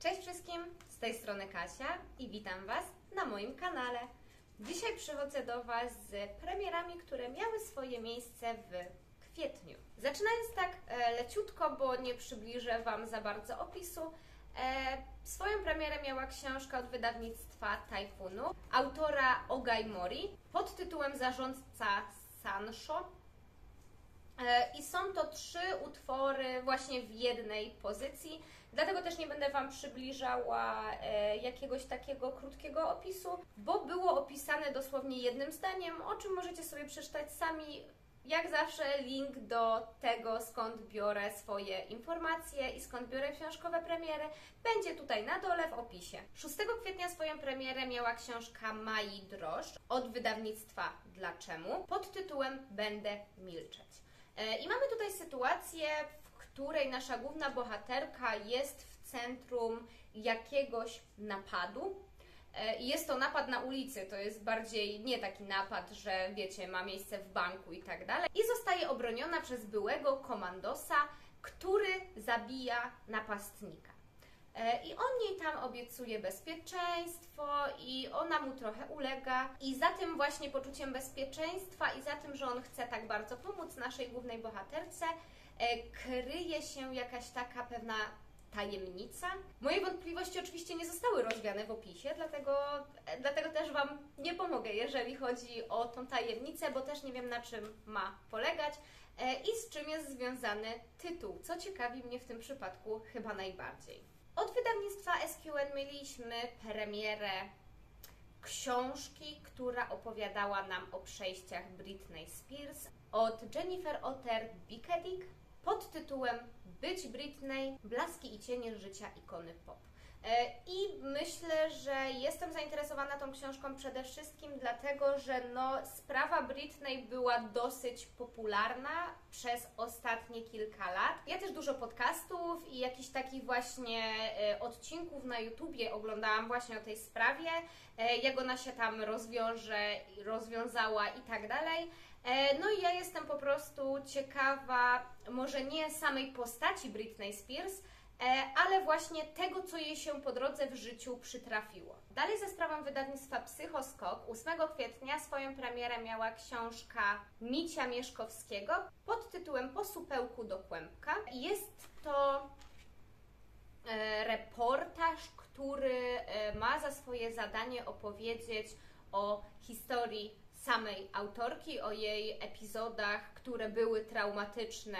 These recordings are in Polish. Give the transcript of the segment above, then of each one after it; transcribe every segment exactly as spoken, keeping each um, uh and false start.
Cześć wszystkim, z tej strony Kasia i witam Was na moim kanale. Dzisiaj przychodzę do Was z premierami, które miały swoje miejsce w kwietniu. Zaczynając tak e, leciutko, bo nie przybliżę Wam za bardzo opisu, e, swoją premierę miała książka od wydawnictwa Tajfunu, autora Ogai Mori, pod tytułem Zarządca Sansho. I są to trzy utwory właśnie w jednej pozycji, dlatego też nie będę Wam przybliżała jakiegoś takiego krótkiego opisu, bo było opisane dosłownie jednym zdaniem, o czym możecie sobie przeczytać sami. Jak zawsze link do tego, skąd biorę swoje informacje i skąd biorę książkowe premiery, będzie tutaj na dole w opisie. szóstego kwietnia swoją premierę miała książka Mai Droszcz od wydawnictwa Dlaczemu pod tytułem Będę milczeć. I mamy tutaj sytuację, w której nasza główna bohaterka jest w centrum jakiegoś napadu. Jest to napad na ulicy, to jest bardziej nie taki napad, że wiecie, ma miejsce w banku i tak dalej. I zostaje obroniona przez byłego komandosa, który zabija napastnika. I on jej tam obiecuje bezpieczeństwo i ona mu trochę ulega. I za tym właśnie poczuciem bezpieczeństwa i za tym, że on chce tak bardzo pomóc naszej głównej bohaterce, kryje się jakaś taka pewna tajemnica. Moje wątpliwości oczywiście nie zostały rozwiane w opisie, dlatego, dlatego też Wam nie pomogę, jeżeli chodzi o tą tajemnicę, bo też nie wiem, na czym ma polegać i z czym jest związany tytuł, co ciekawi mnie w tym przypadku chyba najbardziej. Od wydawnictwa S Q N mieliśmy premierę książki, która opowiadała nam o przejściach Britney Spears od Jennifer Otter Bickerdick pod tytułem Być Britney, blaski i cienie życia ikony pop. I myślę, że jestem zainteresowana tą książką przede wszystkim dlatego, że no, sprawa Britney była dosyć popularna przez ostatnie kilka lat. Ja też dużo podcastów i jakichś takich właśnie odcinków na YouTubie oglądałam właśnie o tej sprawie, jak ona się tam rozwiąże, rozwiązała i tak dalej. No i ja jestem po prostu ciekawa, może nie samej postaci Britney Spears, ale właśnie tego, co jej się po drodze w życiu przytrafiło. Dalej ze sprawą wydawnictwa Psychoskok ósmego kwietnia swoją premierę miała książka Micia Mieszkowskiego pod tytułem Po supełku do kłębka. Jest to reportaż, który ma za swoje zadanie opowiedzieć o historii samej autorki, o jej epizodach, które były traumatyczne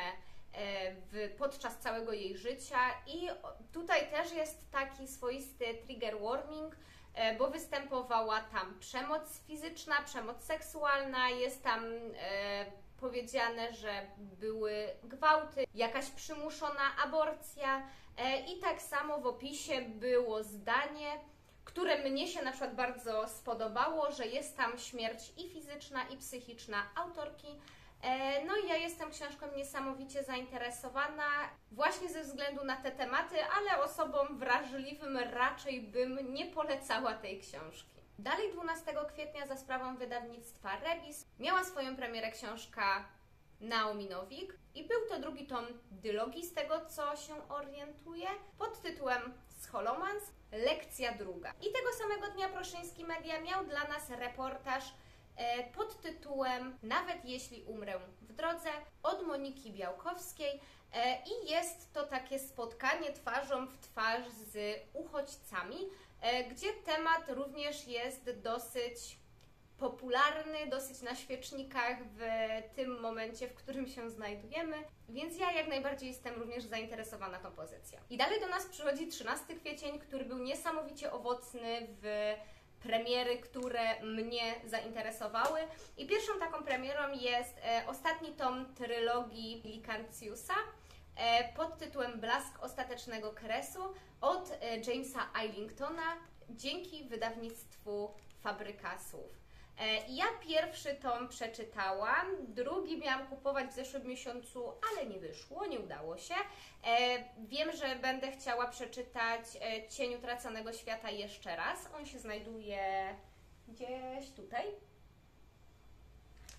W, podczas całego jej życia i tutaj też jest taki swoisty trigger warning, bo występowała tam przemoc fizyczna, przemoc seksualna, jest tam e, powiedziane, że były gwałty, jakaś przymuszona aborcja e, i tak samo w opisie było zdanie, które mnie się na przykład bardzo spodobało, że jest tam śmierć i fizyczna, i psychiczna autorki. No i ja jestem książką niesamowicie zainteresowana właśnie ze względu na te tematy, ale osobom wrażliwym raczej bym nie polecała tej książki. Dalej dwunastego kwietnia za sprawą wydawnictwa Rebis miała swoją premierę książka Naomi Nowik i był to drugi tom dylogii, z tego co się orientuję, pod tytułem Scholomance, lekcja druga. I tego samego dnia Proszyński Media miał dla nas reportaż pod tytułem Nawet jeśli umrę w drodze od Moniki Białkowskiej i jest to takie spotkanie twarzą w twarz z uchodźcami, gdzie temat również jest dosyć popularny, dosyć na świecznikach w tym momencie, w którym się znajdujemy, więc ja jak najbardziej jestem również zainteresowana tą pozycją. I dalej do nas przychodzi trzynasty kwiecień, który był niesamowicie owocny w premiery, które mnie zainteresowały. I pierwszą taką premierą jest e, ostatni tom trylogii Likanciusa e, pod tytułem Blask ostatecznego kresu od e, Jamesa Islingtona dzięki wydawnictwu Fabryka Słów. E, ja pierwszy tom przeczytałam, drugi miałam kupować w zeszłym miesiącu, ale nie wyszło, nie udało się. E, wiem, że będę chciała przeczytać e, Cień utraconego świata jeszcze raz. On się znajduje gdzieś tutaj.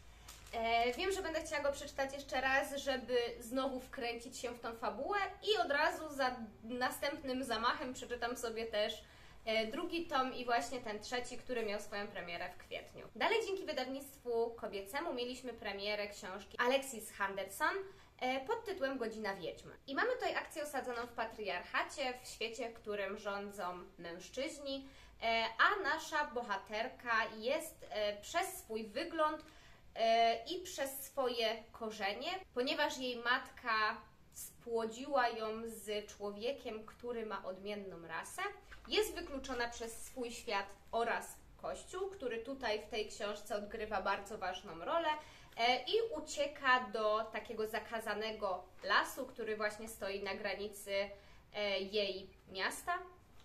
E, wiem, że będę chciała go przeczytać jeszcze raz, żeby znowu wkręcić się w tą fabułę i od razu za następnym zamachem przeczytam sobie też e, drugi tom i właśnie ten trzeci, który miał swoją premierę w kwietniu. Dalej dzięki wydawnictwu kobiecemu mieliśmy premierę książki Alexis Henderson e, pod tytułem Godzina Wiedźmy. I mamy tutaj akcję osadzoną w patriarchacie, w świecie, w którym rządzą mężczyźni, e, a nasza bohaterka jest e, przez swój wygląd i przez swoje korzenie, ponieważ jej matka spłodziła ją z człowiekiem, który ma odmienną rasę, jest wykluczona przez swój świat oraz Kościół, który tutaj w tej książce odgrywa bardzo ważną rolę i ucieka do takiego zakazanego lasu, który właśnie stoi na granicy jej miasta,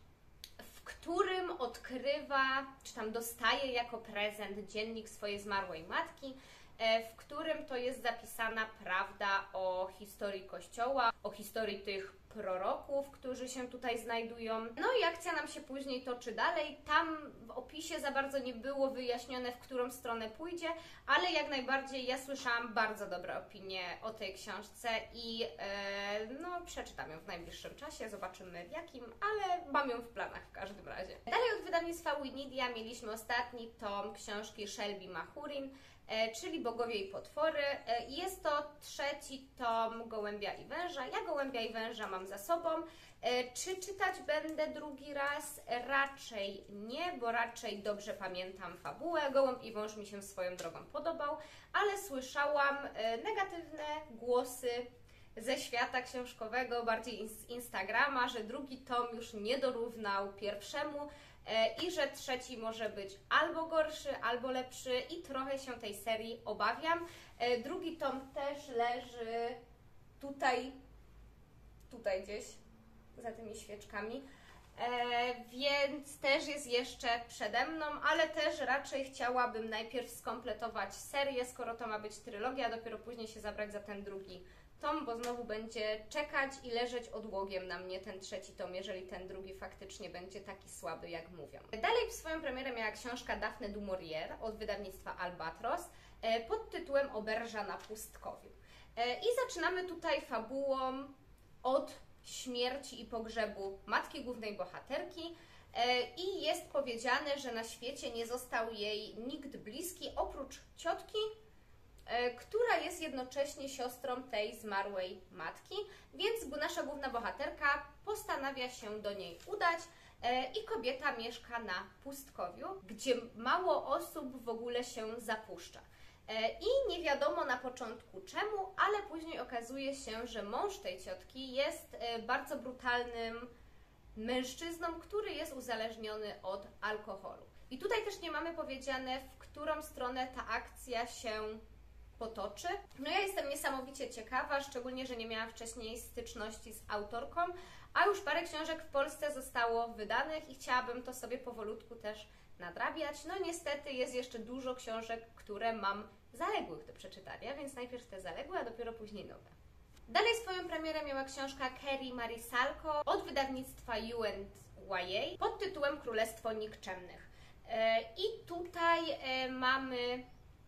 w którym odkrywa, czy tam dostaje jako prezent dziennik swojej zmarłej matki, w którym to jest zapisana prawda o historii Kościoła, o historii tych proroków, którzy się tutaj znajdują. No i akcja nam się później toczy dalej. Tam w opisie za bardzo nie było wyjaśnione, w którą stronę pójdzie, ale jak najbardziej ja słyszałam bardzo dobre opinie o tej książce i e, no przeczytam ją w najbliższym czasie, zobaczymy w jakim, ale mam ją w planach w każdym razie. Dalej od wydawnictwa Winidia mieliśmy ostatni tom książki Shelby Mahurin, czyli Bogowie i Potwory. Jest to trzeci tom Gołębia i Węża. Ja Gołębia i Węża mam za sobą. Czy czytać będę drugi raz? Raczej nie, bo raczej dobrze pamiętam fabułę. Gołąb i Wąż mi się swoją drogą podobał, ale słyszałam negatywne głosy ze świata książkowego, bardziej z Instagrama, że drugi tom już nie dorównał pierwszemu i że trzeci może być albo gorszy, albo lepszy i trochę się tej serii obawiam. Drugi tom też leży tutaj, tutaj gdzieś, za tymi świeczkami, więc też jest jeszcze przede mną, ale też raczej chciałabym najpierw skompletować serię, skoro to ma być trylogia, a dopiero później się zabrać za ten drugi tom, bo znowu będzie czekać i leżeć odłogiem na mnie ten trzeci tom, jeżeli ten drugi faktycznie będzie taki słaby, jak mówią. Dalej swoją premierę miała książka Daphne du Maurier od wydawnictwa Albatros pod tytułem Oberża na pustkowiu. I zaczynamy tutaj fabułą od śmierci i pogrzebu matki głównej bohaterki i jest powiedziane, że na świecie nie został jej nikt bliski oprócz ciotki, która jest jednocześnie siostrą tej zmarłej matki, więc nasza główna bohaterka postanawia się do niej udać i kobieta mieszka na pustkowiu, gdzie mało osób w ogóle się zapuszcza. I nie wiadomo na początku czemu, ale później okazuje się, że mąż tej ciotki jest bardzo brutalnym mężczyzną, który jest uzależniony od alkoholu. I tutaj też nie mamy powiedziane, w którą stronę ta akcja się potoczy. No ja jestem niesamowicie ciekawa, szczególnie, że nie miałam wcześniej styczności z autorką, a już parę książek w Polsce zostało wydanych i chciałabym to sobie powolutku też nadrabiać. No niestety jest jeszcze dużo książek, które mam zaległych do przeczytania, więc najpierw te zaległe, a dopiero później nowe. Dalej swoją premierę miała książka Kerry Marisalko od wydawnictwa U and Y A pod tytułem Królestwo Nikczemnych. I tutaj mamy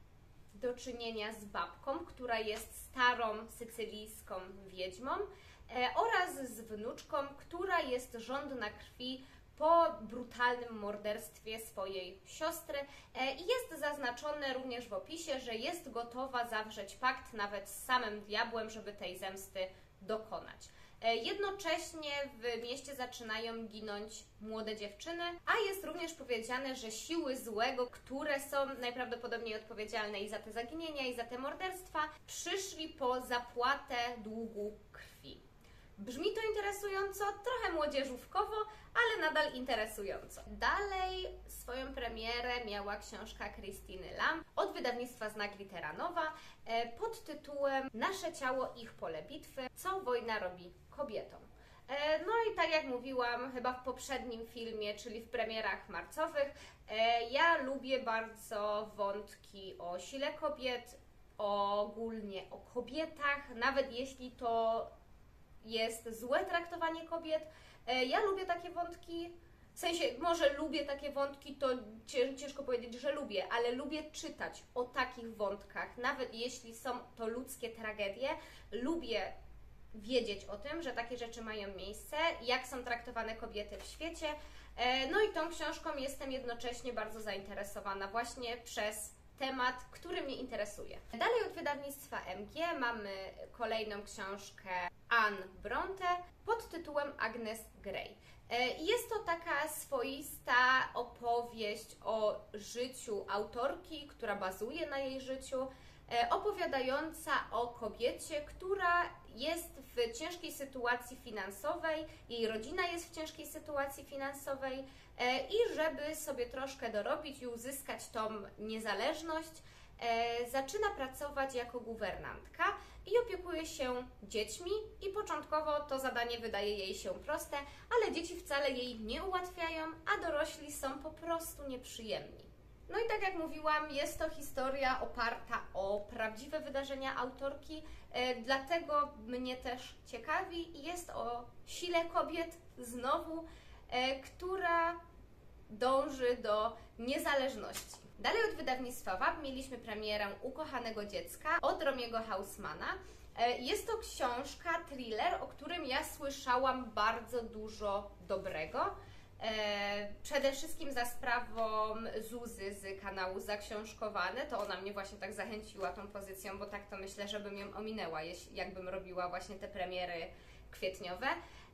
do czynienia z babką, która jest starą sycylijską wiedźmą oraz z wnuczką, która jest żądna krwi po brutalnym morderstwie swojej siostry i jest zaznaczone również w opisie, że jest gotowa zawrzeć pakt nawet z samym diabłem, żeby tej zemsty dokonać. Jednocześnie w mieście zaczynają ginąć młode dziewczyny, a jest również powiedziane, że siły złego, które są najprawdopodobniej odpowiedzialne i za te zaginienia, i za te morderstwa, przyszli po zapłatę długu krwi. Brzmi to interesująco, trochę młodzieżówkowo, ale nadal interesująco. Dalej swoją premierę miała książka Krystyny Lam od wydawnictwa Znak Literanowa pod tytułem Nasze ciało, ich pole bitwy. Co wojna robi kobietom? No i tak jak mówiłam chyba w poprzednim filmie, czyli w premierach marcowych, ja lubię bardzo wątki o sile kobiet, ogólnie o kobietach, nawet jeśli to jest złe traktowanie kobiet. Ja lubię takie wątki, W sensie, może lubię takie wątki, to ciężko powiedzieć, że lubię, ale lubię czytać o takich wątkach, nawet jeśli są to ludzkie tragedie, lubię wiedzieć o tym, że takie rzeczy mają miejsce, jak są traktowane kobiety w świecie. No i tą książką jestem jednocześnie bardzo zainteresowana właśnie przez temat, który mnie interesuje. Dalej od wydawnictwa M G mamy kolejną książkę Anne Bronte pod tytułem Agnes Grey. Jest to taka swoista opowieść o życiu autorki, która bazuje na jej życiu, opowiadająca o kobiecie, która jest w ciężkiej sytuacji finansowej, jej rodzina jest w ciężkiej sytuacji finansowej i żeby sobie troszkę dorobić i uzyskać tą niezależność, zaczyna pracować jako guwernantka i opiekuje się dziećmi i początkowo to zadanie wydaje jej się proste, ale dzieci wcale jej nie ułatwiają, a dorośli są po prostu nieprzyjemni. No i tak jak mówiłam, jest to historia oparta o prawdziwe wydarzenia autorki, e, dlatego mnie też ciekawi i jest o sile kobiet znowu, e, która dąży do niezależności. Dalej od wydawnictwa W A B mieliśmy premierę Ukochanego dziecka od Romiego Hausmana. E, jest to książka, thriller, o którym ja słyszałam bardzo dużo dobrego. Przede wszystkim za sprawą Zuzy z kanału Zaksiążkowane, to ona mnie właśnie tak zachęciła tą pozycją, bo tak to myślę, żebym ją ominęła, jakbym robiła właśnie te premiery kwietniowe.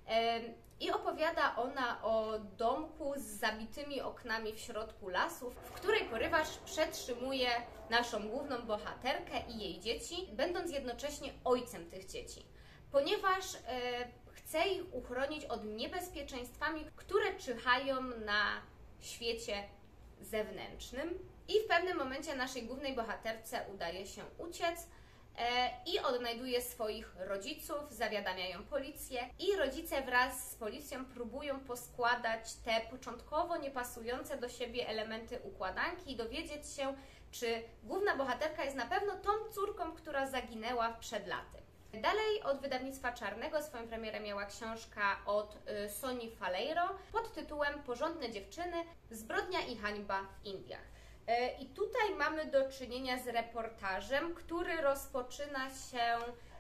I opowiada ona o domku z zabitymi oknami w środku lasów, w której porywacz przetrzymuje naszą główną bohaterkę i jej dzieci, będąc jednocześnie ojcem tych dzieci. Ponieważ chce ich uchronić od niebezpieczeństwami, które czyhają na świecie zewnętrznym. I w pewnym momencie naszej głównej bohaterce udaje się uciec e, i odnajduje swoich rodziców, zawiadamiają policję i rodzice wraz z policją próbują poskładać te początkowo niepasujące do siebie elementy układanki i dowiedzieć się, czy główna bohaterka jest na pewno tą córką, która zaginęła przed laty. Dalej od wydawnictwa Czarnego swoją premierę miała książka od Soni Faleiro pod tytułem Porządne dziewczyny, zbrodnia i hańba w Indiach. I tutaj mamy do czynienia z reportażem, który rozpoczyna się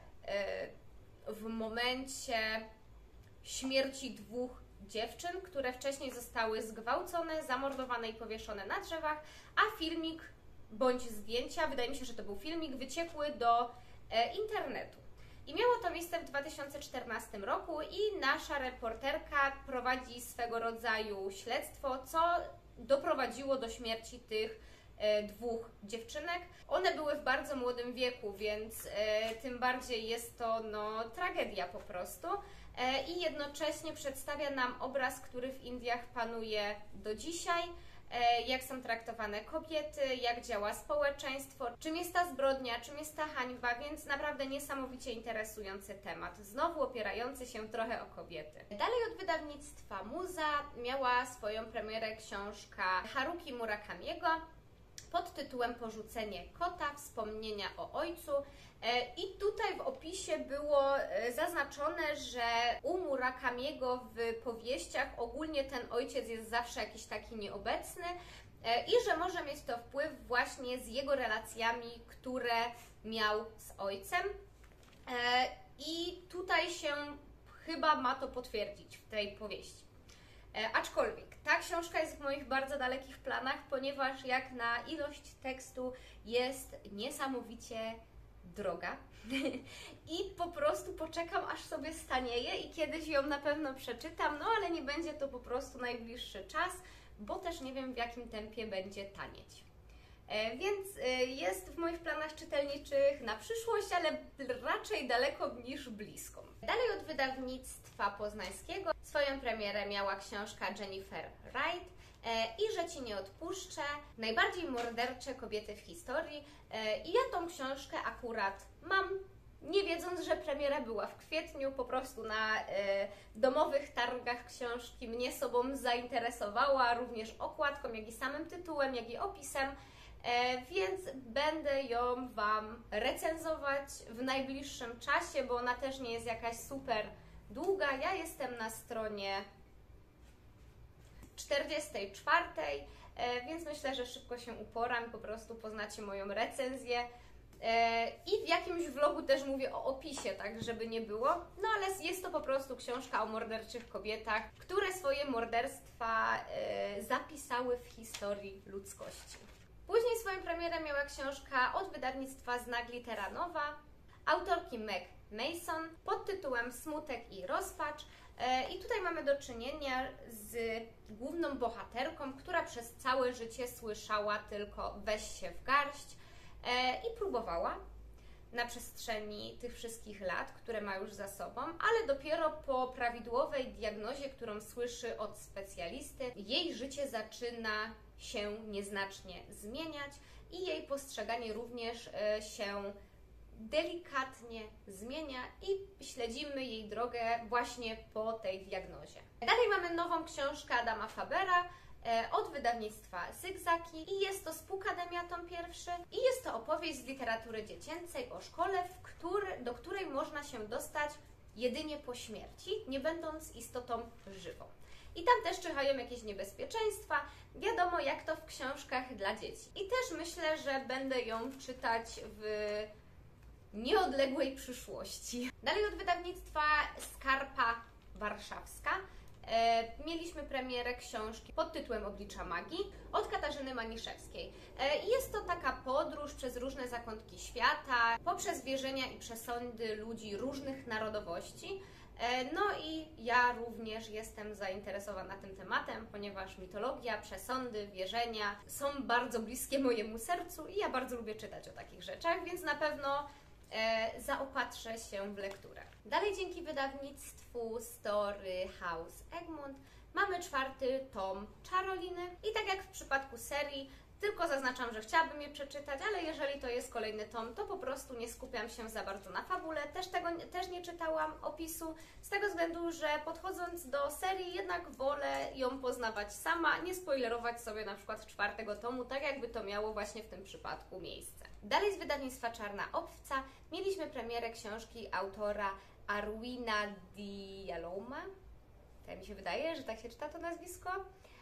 w momencie śmierci dwóch dziewczyn, które wcześniej zostały zgwałcone, zamordowane i powieszone na drzewach, a filmik bądź zdjęcia, wydaje mi się, że to był filmik, wyciekły do internetu. I miało to miejsce w dwa tysiące czternastym roku i nasza reporterka prowadzi swego rodzaju śledztwo, co doprowadziło do śmierci tych e, dwóch dziewczynek. One były w bardzo młodym wieku, więc e, tym bardziej jest to no, tragedia po prostu. E, I jednocześnie przedstawia nam obraz, który w Indiach panuje do dzisiaj. Jak są traktowane kobiety, jak działa społeczeństwo, czym jest ta zbrodnia, czym jest ta hańba, więc naprawdę niesamowicie interesujący temat, znowu opierający się trochę o kobiety. Dalej od wydawnictwa Muza miała swoją premierę książka Haruki Murakamiego pod tytułem Porzucenie kota, wspomnienia o ojcu. I tutaj w opisie było zaznaczone, że u Murakamiego w powieściach ogólnie ten ojciec jest zawsze jakiś taki nieobecny i że może mieć to wpływ właśnie z jego relacjami, które miał z ojcem. I tutaj się chyba ma to potwierdzić w tej powieści. Aczkolwiek ta książka jest w moich bardzo dalekich planach, ponieważ jak na ilość tekstu jest niesamowicie droga i po prostu poczekam, aż sobie stanieje i kiedyś ją na pewno przeczytam, no ale nie będzie to po prostu najbliższy czas, bo też nie wiem, w jakim tempie będzie tanieć. E, więc e, jest w moich planach czytelniczych na przyszłość, ale raczej daleko niż blisko. Dalej od wydawnictwa poznańskiego swoją premierę miała książka Jennifer Wright e, i Że Ci nie odpuszczę, najbardziej mordercze kobiety w historii. E, I ja tą książkę akurat mam, nie wiedząc, że premiera była w kwietniu, po prostu na e, domowych targach książki mnie sobą zainteresowała, również okładką, jak i samym tytułem, jak i opisem. E, więc będę ją Wam recenzować w najbliższym czasie, bo ona też nie jest jakaś super długa. Ja jestem na stronie czterdziestej czwartej, więc myślę, że szybko się uporam, po prostu poznacie moją recenzję. I w jakimś vlogu też mówię o opisie, tak żeby nie było. No ale jest to po prostu książka o morderczych kobietach, które swoje morderstwa zapisały w historii ludzkości. Później swoją premierę miała książka od wydawnictwa Znak Litera Nowa, autorki Meg Mason pod tytułem Smutek i rozpacz. I tutaj mamy do czynienia z główną bohaterką, która przez całe życie słyszała tylko weź się w garść i próbowała na przestrzeni tych wszystkich lat, które ma już za sobą, ale dopiero po prawidłowej diagnozie, którą słyszy od specjalisty, jej życie zaczyna się nieznacznie zmieniać i jej postrzeganie również się delikatnie zmienia i śledzimy jej drogę właśnie po tej diagnozie. Dalej mamy nową książkę Adama Fabera od wydawnictwa Zygzaki i jest to Spółkademia tom pierwszy i jest to opowieść z literatury dziecięcej o szkole, w który, do której można się dostać jedynie po śmierci, nie będąc istotą żywą. I tam też czyhają jakieś niebezpieczeństwa, wiadomo jak to w książkach dla dzieci. I też myślę, że będę ją czytać w nieodległej przyszłości. Dalej od wydawnictwa Skarpa Warszawska e, mieliśmy premierę książki pod tytułem Oblicza Magii od Katarzyny Maniszewskiej. E, jest to taka podróż przez różne zakątki świata, poprzez wierzenia i przesądy ludzi różnych narodowości. E, no i ja również jestem zainteresowana tym tematem, ponieważ mitologia, przesądy, wierzenia są bardzo bliskie mojemu sercu i ja bardzo lubię czytać o takich rzeczach, więc na pewno E, zaopatrzę się w lekturę. Dalej dzięki wydawnictwu Story House Egmont mamy czwarty tom Czaroliny i tak jak w przypadku serii, tylko zaznaczam, że chciałabym je przeczytać, ale jeżeli to jest kolejny tom, to po prostu nie skupiam się za bardzo na fabule. Też tego też nie czytałam opisu, z tego względu, że podchodząc do serii jednak wolę ją poznawać sama, nie spoilerować sobie na przykład czwartego tomu, tak jakby to miało właśnie w tym przypadku miejsce. Dalej z wydawnictwa Czarna Owca mieliśmy premierę książki autora Arwina Dialoma. Tak mi się wydaje, że tak się czyta to nazwisko.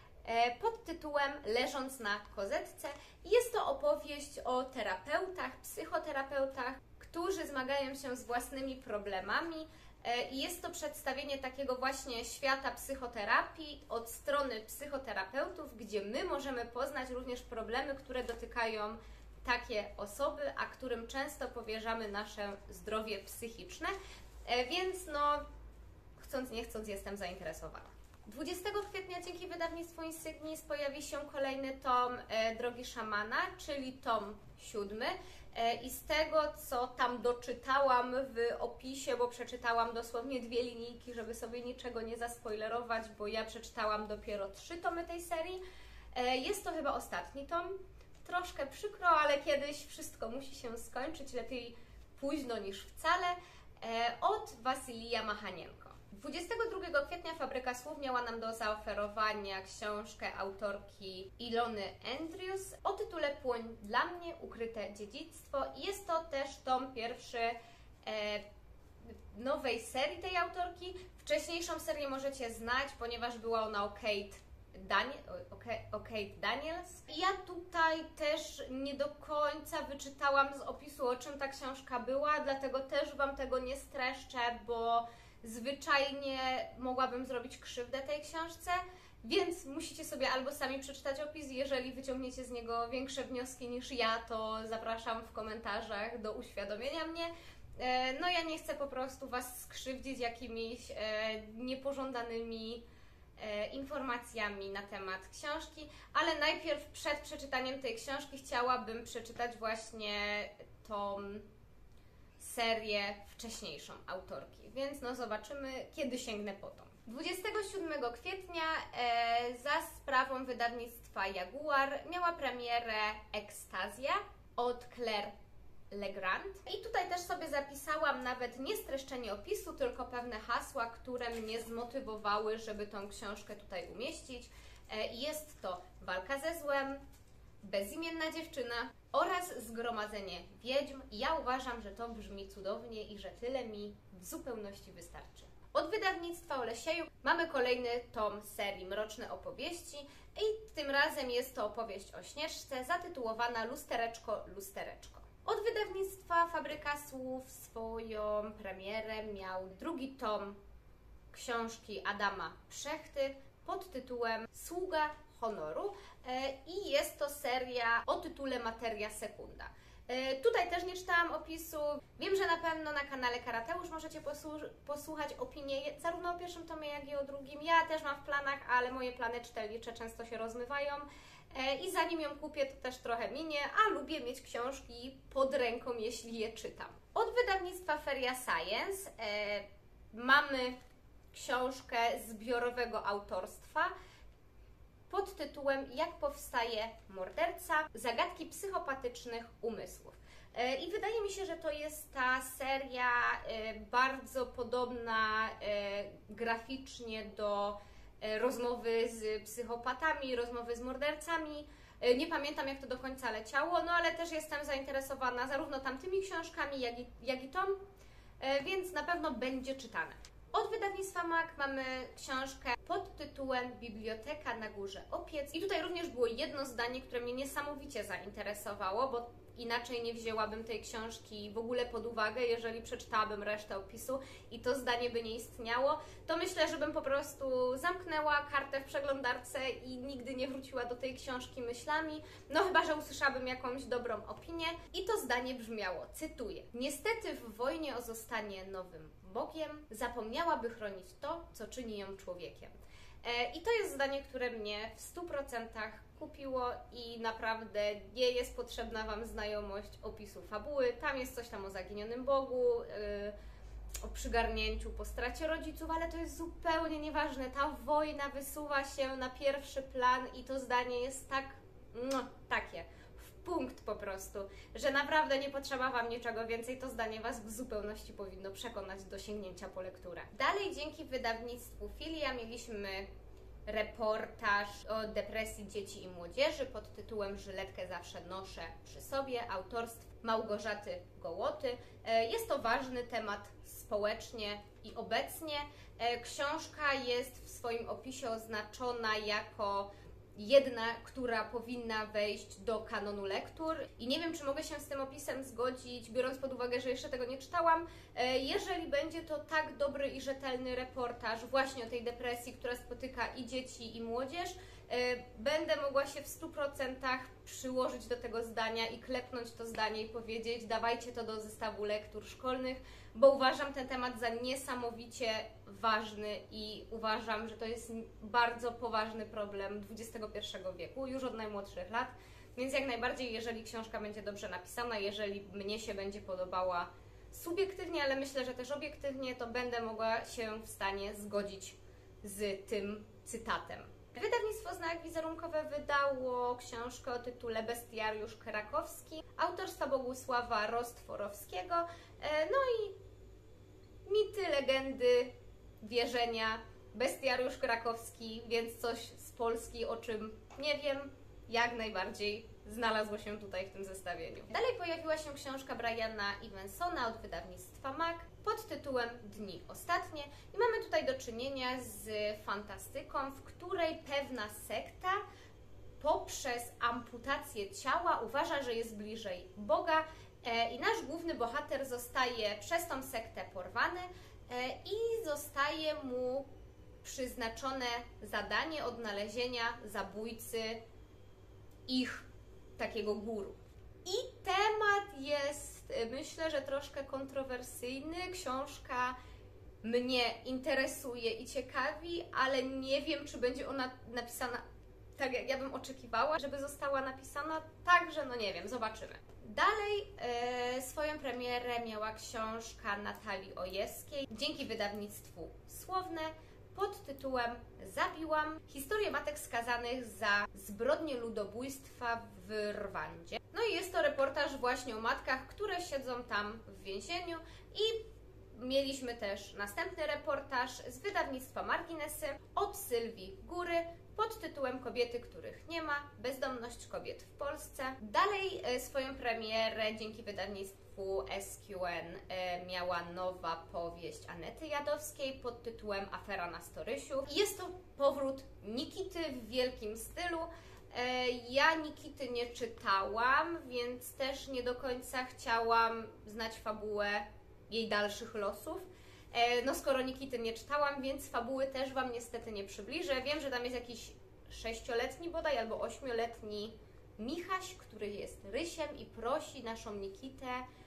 Pod tytułem Leżąc na kozetce. Jest to opowieść o terapeutach, psychoterapeutach, którzy zmagają się z własnymi problemami i jest to przedstawienie takiego właśnie świata psychoterapii od strony psychoterapeutów, gdzie my możemy poznać również problemy, które dotykają takie osoby, a którym często powierzamy nasze zdrowie psychiczne, więc no chcąc nie chcąc jestem zainteresowana. dwudziestego kwietnia dzięki wydawnictwu Insygnis pojawi się kolejny tom e, Drogi Szamana, czyli tom siódmy e, i z tego, co tam doczytałam w opisie, bo przeczytałam dosłownie dwie linijki, żeby sobie niczego nie zaspoilerować, bo ja przeczytałam dopiero trzy tomy tej serii, e, jest to chyba ostatni tom. Troszkę przykro, ale kiedyś wszystko musi się skończyć, lepiej późno niż wcale, e, od Wasylija Machanienko. dwudziestego drugiego kwietnia Fabryka Słów miała nam do zaoferowania książkę autorki Ilony Andrews o tytule Płoń dla mnie, ukryte dziedzictwo. Jest to też tom pierwszy e, nowej serii tej autorki. Wcześniejszą serię możecie znać, ponieważ była ona o Kate Daniel, o Kate Daniels. Ja tutaj też nie do końca wyczytałam z opisu, o czym ta książka była, dlatego też Wam tego nie streszczę, bo zwyczajnie mogłabym zrobić krzywdę tej książce, więc musicie sobie albo sami przeczytać opis, jeżeli wyciągniecie z niego większe wnioski niż ja, to zapraszam w komentarzach do uświadomienia mnie. No ja nie chcę po prostu Was skrzywdzić jakimiś niepożądanymi informacjami na temat książki, ale najpierw przed przeczytaniem tej książki chciałabym przeczytać właśnie tą serię wcześniejszą autorki, więc no zobaczymy, kiedy sięgnę po tą. dwudziestego siódmego kwietnia e, za sprawą wydawnictwa Jaguar miała premierę Ekstazja od Claire Legrand. I tutaj też sobie zapisałam nawet nie streszczenie opisu, tylko pewne hasła, które mnie zmotywowały, żeby tą książkę tutaj umieścić. Jest to walka ze złem, bezimienna dziewczyna oraz zgromadzenie wiedźm. Ja uważam, że to brzmi cudownie i że tyle mi w zupełności wystarczy. Od wydawnictwa Olesieju mamy kolejny tom serii Mroczne opowieści i tym razem jest to opowieść o Śnieżce zatytułowana Lustereczko, lustereczko. Od wydawnictwa Fabryka Słów swoją premierę miał drugi tom książki Adama Przechty pod tytułem Sługa Honoru i jest to seria o tytule Materia Sekunda. Tutaj też nie czytałam opisu. Wiem, że na pewno na kanale Karateusz możecie posłuchać opinii zarówno o pierwszym tomie, jak i o drugim. Ja też mam w planach, ale moje plany czytelnicze często się rozmywają i zanim ją kupię, to też trochę minie, a lubię mieć książki pod ręką, jeśli je czytam. Od wydawnictwa Feria Science e, mamy książkę zbiorowego autorstwa pod tytułem Jak powstaje morderca? Zagadki psychopatycznych umysłów. I wydaje mi się, że to jest ta seria bardzo podobna graficznie do rozmowy z psychopatami, rozmowy z mordercami. Nie pamiętam, jak to do końca leciało, no ale też jestem zainteresowana zarówno tamtymi książkami, jak i, jak i tą, więc na pewno będzie czytane. Od wydawnictwa M A K mamy książkę pod tytułem Biblioteka na Górze Opiec. I tutaj również było jedno zdanie, które mnie niesamowicie zainteresowało, bo inaczej nie wzięłabym tej książki w ogóle pod uwagę, jeżeli przeczytałabym resztę opisu i to zdanie by nie istniało, to myślę, że bym po prostu zamknęła kartę w przeglądarce i nigdy nie wróciła do tej książki myślami, no chyba że usłyszałabym jakąś dobrą opinię. I to zdanie brzmiało, cytuję: Niestety w wojnie o zostanie nowym Bogiem zapomniałaby chronić to, co czyni ją człowiekiem. I to jest zdanie, które mnie w stu procentach kupiło i naprawdę nie jest potrzebna Wam znajomość opisu fabuły. Tam jest coś tam o zaginionym Bogu, yy, o przygarnięciu po stracie rodziców, ale to jest zupełnie nieważne. Ta wojna wysuwa się na pierwszy plan i to zdanie jest tak, no, takie, w punkt po prostu, że naprawdę nie potrzeba Wam niczego więcej. To zdanie Was w zupełności powinno przekonać do sięgnięcia po lekturę. Dalej dzięki wydawnictwu Filia mieliśmy reportaż o depresji dzieci i młodzieży pod tytułem Żyletkę zawsze noszę przy sobie, autorstw Małgorzaty Gołoty. Jest to ważny temat społecznie i obecnie. Książka jest w swoim opisie oznaczona jako jedna, która powinna wejść do kanonu lektur i nie wiem, czy mogę się z tym opisem zgodzić, biorąc pod uwagę, że jeszcze tego nie czytałam. Jeżeli będzie to tak dobry i rzetelny reportaż właśnie o tej depresji, która spotyka i dzieci, i młodzież, będę mogła się w stu procentach przyłożyć do tego zdania i klepnąć to zdanie i powiedzieć: dawajcie to do zestawu lektur szkolnych, bo uważam ten temat za niesamowicie ważny i uważam, że to jest bardzo poważny problem dwudziestego pierwszego wieku, już od najmłodszych lat, więc jak najbardziej, jeżeli książka będzie dobrze napisana, jeżeli mnie się będzie podobała subiektywnie, ale myślę, że też obiektywnie, to będę mogła się w stanie zgodzić z tym cytatem. Wydawnictwo Znak Wizerunkowe wydało książkę o tytule Bestiariusz Krakowski autorstwa Bogusława Rostworowskiego. No i mity, legendy, wierzenia, Bestiariusz Krakowski, więc coś z Polski, o czym nie wiem, jak najbardziej znalazło się tutaj w tym zestawieniu. Dalej pojawiła się książka Briana Evensona od wydawnictwa M A K pod tytułem Dni Ostatnie i mamy tutaj do czynienia z fantastyką, w której pewna sekta poprzez amputację ciała uważa, że jest bliżej Boga i nasz główny bohater zostaje przez tą sektę porwany i zostaje mu przyznaczone zadanie odnalezienia zabójcy ich takiego guru. I temat jest, myślę, że troszkę kontrowersyjny. Książka mnie interesuje i ciekawi, ale nie wiem, czy będzie ona napisana tak, jak ja bym oczekiwała, żeby została napisana, także no nie wiem, zobaczymy. Dalej e, swoją premierę miała książka Natalii Ojewskiej dzięki wydawnictwu Słowne pod tytułem Zabiłam. Historię matek skazanych za zbrodnie ludobójstwa w Rwandzie. No i jest to reportaż właśnie o matkach, które siedzą tam w więzieniu i mieliśmy też następny reportaż z wydawnictwa Marginesy od Sylwii Góry pod tytułem tytułem Kobiety, których nie ma. Bezdomność kobiet w Polsce. Dalej e, swoją premierę dzięki wydawnictwu S Q N e, miała nowa powieść Anety Jadowskiej pod tytułem Afera na Storysiu. Jest to powrót Nikity w wielkim stylu. E, ja Nikity nie czytałam, więc też nie do końca chciałam znać fabułę jej dalszych losów. No skoro Nikity nie czytałam, więc fabuły też Wam niestety nie przybliżę. Wiem, że tam jest jakiś sześcioletni bodaj albo ośmioletni Michaś, który jest rysiem i prosi naszą Nikitę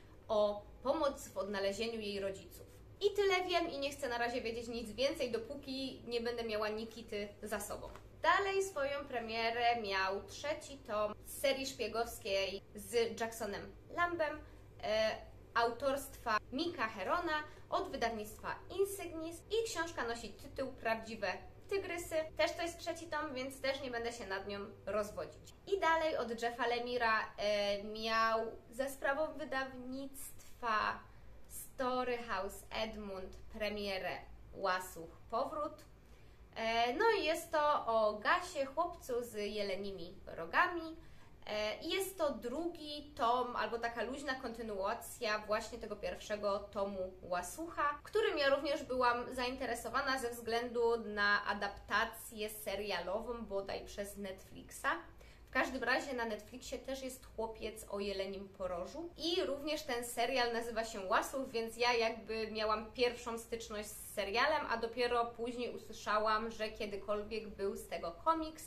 o pomoc w odnalezieniu jej rodziców. I tyle wiem i nie chcę na razie wiedzieć nic więcej, dopóki nie będę miała Nikity za sobą. Dalej swoją premierę miał trzeci tom serii szpiegowskiej z Jacksonem Lambem, e, autorstwa Mika Herona od wydawnictwa Insignis i książka nosi tytuł Prawdziwe Tygrysy. Też to jest trzeci tom, więc też nie będę się nad nią rozwodzić. I dalej od Jeffa Lemira e, miał za sprawą wydawnictwa Story House Edmund premierę Łasuch Powrót. E, no i jest to o Gasie, chłopcu z jelenimi rogami. Jest to drugi tom, albo taka luźna kontynuacja właśnie tego pierwszego tomu Łasucha, którym ja również byłam zainteresowana ze względu na adaptację serialową bodaj przez Netflixa. W każdym razie na Netflixie też jest Chłopiec o jelenim porożu i również ten serial nazywa się Łasuch, więc ja jakby miałam pierwszą styczność z serialem, a dopiero później usłyszałam, że kiedykolwiek był z tego komiks.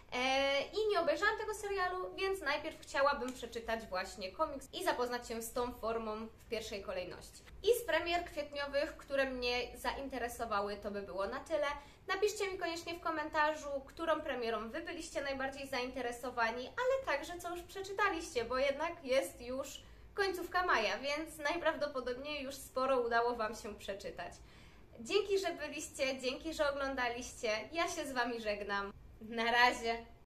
I nie obejrzałam tego serialu, więc najpierw chciałabym przeczytać właśnie komiks i zapoznać się z tą formą w pierwszej kolejności. I z premier kwietniowych, które mnie zainteresowały, to by było na tyle. Napiszcie mi koniecznie w komentarzu, którą premierą Wy byliście najbardziej zainteresowani, ale także co już przeczytaliście, bo jednak jest już końcówka maja, więc najprawdopodobniej już sporo udało Wam się przeczytać. Dzięki, że byliście, dzięki, że oglądaliście. Ja się z Wami żegnam. Na razie!